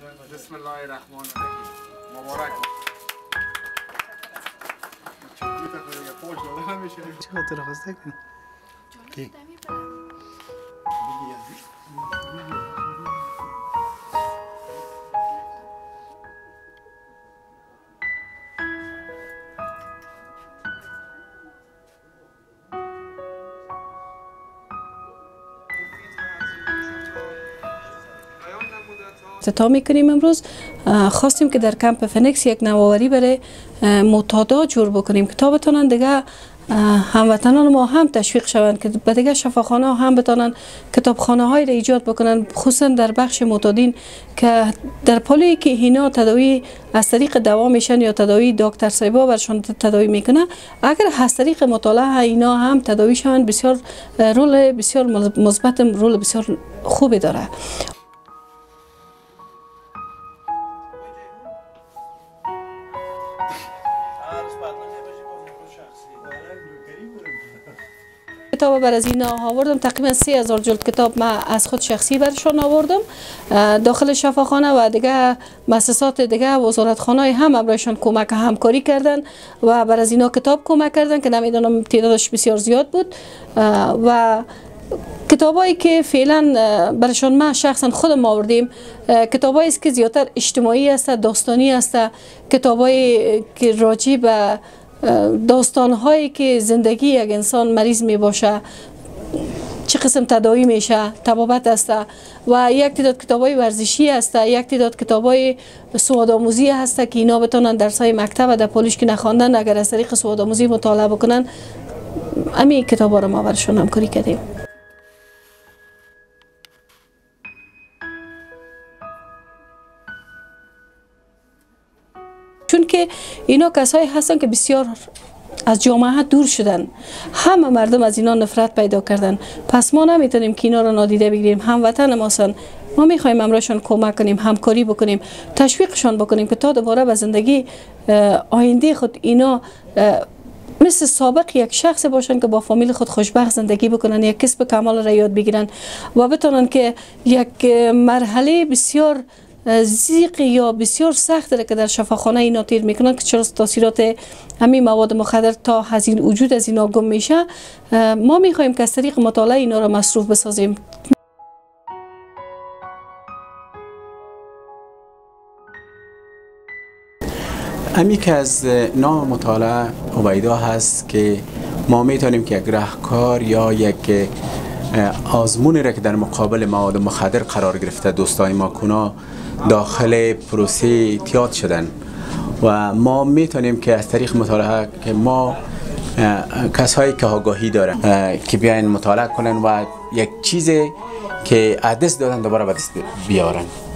بسم الله الرحمن الرحیم. مبارک. چه خاطر خواسته کنی؟ کی؟ افتتاح میکنیم. امروز خواستیم که در کمپ فنکس یک نوآوری برای معتادا جور بکنیم که تا بتونن دیگه هموطنان ما هم تشویق شوند که به دیگه شفاخانه هم بتونن کتابخانه های را ایجاد بکنن، خصوصا در بخش معتادین که در پالی که اینا تداوی از طریق دوا میشن یا تداوی دکتر صاحبا برشون تداوی میکنه، اگر از طریق مطالعه اینا هم تداوی شوند بسیار رول بسیار مثبت، رول بسیار خوبی داره. کتاب بر از اینا آوردم، تقریبا 3000 جلد کتاب ما از خود شخصی برشان آوردم داخل شفاخانه و دیگه مؤسسات دیگه وزارتخانه هم برایشان کمک همکاری کردن و بر از اینا کتاب کمک کردن که نمیدونم تعدادش بسیار زیاد بود و کتابایی که فعلا برشان ما شخصا خودم آوردیم کتابایی است که زیادتر اجتماعی است، داستانی است، کتابایی که راجع به داستان‌هایی که زندگی یک انسان مریض می باشه، چه قسم تداوی میشه، طبابت است و یک تعداد کتابای ورزشی است، یک تعداد کتابای سوادآموزی هست که اینا بتونن درس‌های مکتب و در پالیش که نخواندن اگر از طریق سوادآموزی مطالعه بکنن. همین کتابا رو ما برشون همکاری کردیم. چون که اینا کسایی هستن که بسیار از جامعه دور شدن، همه مردم از اینا نفرت پیدا کردن، پس ما نمیتونیم که اینا رو نادیده بگیریم. هموطن ما هستن، ما میخوایم امرشون کمک کنیم، همکاری بکنیم، تشویقشان بکنیم که تا دوباره به زندگی آینده خود اینا مثل سابق یک شخص باشن که با فامیل خود خوشبخت زندگی بکنن، یک کسب کمال را یاد بگیرن و بتونن که یک مرحله بسیار زیق یا بسیار سخت داره که در شفاخانه اینا تیر میکنن که چرا تاثیرات همین مواد مخدر تا هزین وجود از اینا گم میشه. ما میخوایم که از طریق مطالعه اینا را مصروف بسازیم. امی که از نام مطالعه عبیدا هست که ما میتونیم که یک راهکار یا یک آزمونی را که در مقابل مواد مخدر قرار گرفته دوستای ما کنا داخل پروسه اعتیاد شدن و ما میتونیم که از طریق مطالعه که ما کسایی که آگاهی دارن که بیاین مطالعه کنن و یک چیزی که عدس دادن دوباره به دست بیارن.